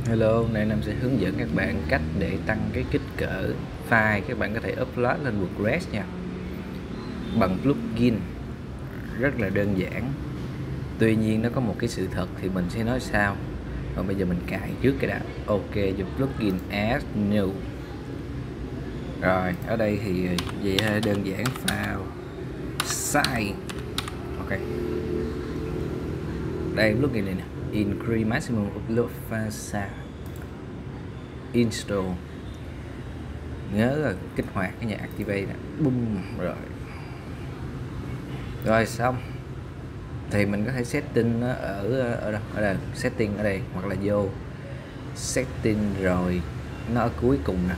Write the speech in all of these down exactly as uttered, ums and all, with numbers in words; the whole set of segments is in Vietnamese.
Hello, hôm nay Nam sẽ hướng dẫn các bạn cách để tăng cái kích cỡ file. Các bạn có thể upload lên WordPress nha, bằng plugin, rất là đơn giản. Tuy nhiên nó có một cái sự thật thì mình sẽ nói sau. Còn bây giờ mình cài trước cái đã. Ok, dùng plugin add new. Rồi, ở đây thì vậy thôi, đơn giản file size. Ok. Đây plugin này nè, increase maximum upload file size. Install, nhớ là kích hoạt cái nhà activate nè, boom. Rồi rồi xong thì mình có thể setting nó ở ở đâu, ở đây setting ở đây, hoặc là vô setting rồi nó ở cuối cùng nè.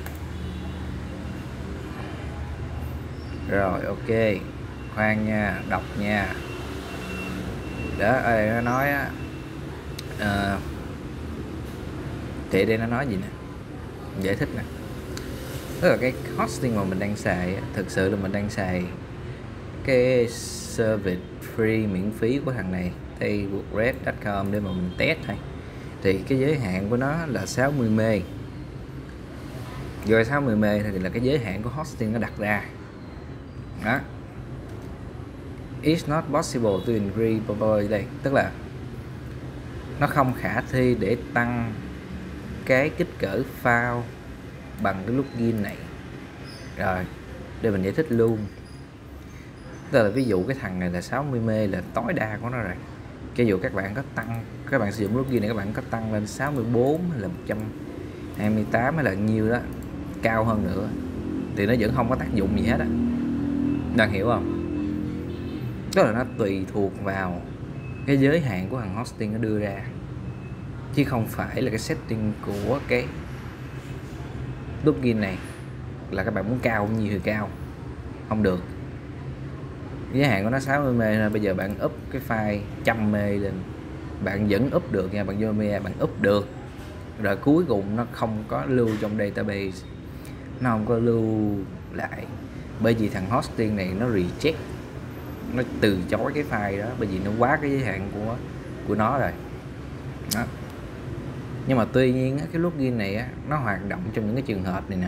Rồi ok, khoan nha, đọc nha. Đó, ở đây nó nói á, uh, thì đây nó nói gì nè, giải thích nè. Tức là cái hosting mà mình đang xài thực sự là mình đang xài cái service free miễn phí của thằng này, thì WordPress chấm com, để mà mình test thôi. Thì cái giới hạn của nó là sáu mươi mê. Rồi sáu mươi mê thì là cái giới hạn của hosting nó đặt ra. Đó. It's not possible to increase đây, tức là nó không khả thi để tăng cái kích cỡ file bằng cái plugin này. Rồi, để mình giải thích luôn. Tức là ví dụ cái thằng này là sáu mươi mê là tối đa của nó rồi. Cho dù các bạn có tăng, các bạn sử dụng plugin này, các bạn có tăng lên sáu mươi bốn hay là một trăm hai mươi tám hay là nhiêu đó, cao hơn nữa, thì nó vẫn không có tác dụng gì hết á. Đang hiểu không? Tức là nó tùy thuộc vào cái giới hạn của thằng hosting nó đưa ra, chứ không phải là cái setting của cái plugin này là các bạn muốn cao nhiều thì cao, không được. Giới hạn của nó sáu mươi mê thôi. Bây giờ bạn up cái file một trăm mê lên, bạn vẫn up được nha, bạn vô media bạn up được. Rồi cuối cùng nó không có lưu trong database, nó không có lưu lại, bởi vì thằng hosting này nó reject, nó từ chối cái file đó, bởi vì nó quá cái giới hạn của của nó rồi đó. Nhưng mà tuy nhiên cái plugin này á, nó hoạt động trong những cái trường hợp này nè,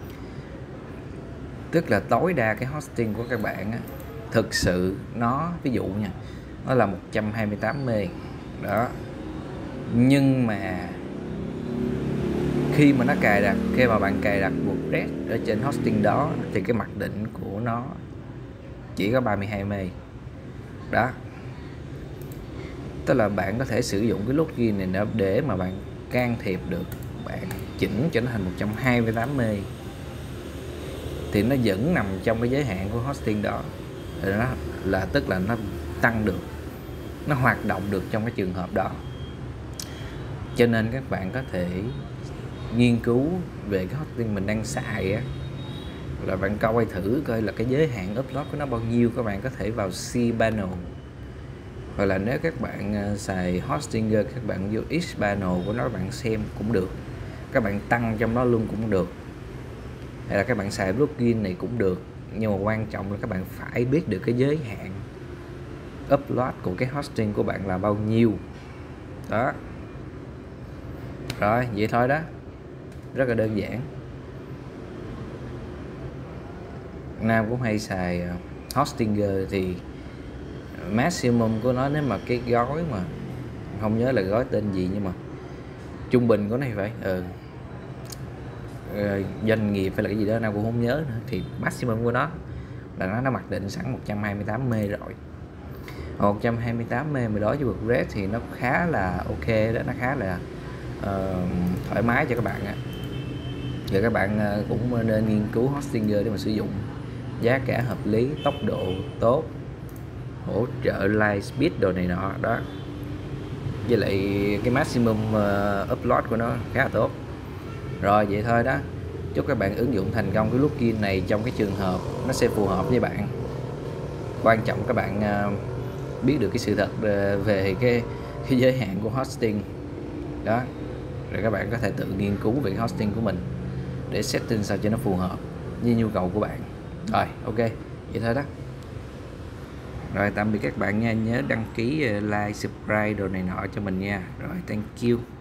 tức là tối đa cái hosting của các bạn á, thực sự nó, ví dụ nha, nó là một trăm hai mươi tám mê đó, nhưng mà khi mà nó cài đặt, khi mà bạn cài đặt WordPress ở trên hosting đó thì cái mặc định của nó chỉ có ba mươi hai mê đó. Tức là bạn có thể sử dụng cái plugin này để mà bạn can thiệp được, bạn chỉnh cho nó thành một trăm hai mươi tám mê, thì nó vẫn nằm trong cái giới hạn của hosting đó. Thì nó là tức là nó tăng được, nó hoạt động được trong cái trường hợp đó. Cho nên các bạn có thể nghiên cứu về cái hosting mình đang xài á, là bạn coi thử coi là cái giới hạn upload của nó bao nhiêu. Các bạn có thể vào cPanel, hoặc là nếu các bạn xài Hostinger, các bạn vô Xpanel của nó, các bạn xem cũng được, các bạn tăng trong đó luôn cũng được, hay là các bạn xài plugin này cũng được. Nhưng mà quan trọng là các bạn phải biết được cái giới hạn upload của cái hosting của bạn là bao nhiêu đó. Rồi vậy thôi đó, rất là đơn giản. Nam cũng hay xài Hostinger, thì maximum của nó, nếu mà cái gói mà không nhớ là gói tên gì, nhưng mà trung bình của nó phải ừ, doanh nghiệp hay là cái gì đó Nam cũng không nhớ nữa, thì maximum của nó là nó nó mặc định sẵn một trăm hai mươi tám mê rồi. một trăm hai mươi tám mê mà đối với WordPress thì nó khá là ok đó, nó khá là uh, thoải mái cho các bạn á. Giờ các bạn cũng nên nghiên cứu Hostinger để mà sử dụng, giá cả hợp lý, tốc độ tốt, hỗ trợ live speed đồ này nọ đó, với lại cái maximum uh, upload của nó khá là tốt. Rồi vậy thôi đó, chúc các bạn ứng dụng thành công cái plugin này trong cái trường hợp nó sẽ phù hợp với bạn. Quan trọng các bạn uh, biết được cái sự thật uh, về cái, cái giới hạn của hosting đó, rồi các bạn có thể tự nghiên cứu về cái hosting của mình để setting sao cho nó phù hợp với nhu cầu của bạn. Rồi ok, vậy thôi đó. Rồi tạm biệt các bạn nha, nhớ đăng ký like, subscribe đồ này nọ cho mình nha. Rồi thank you.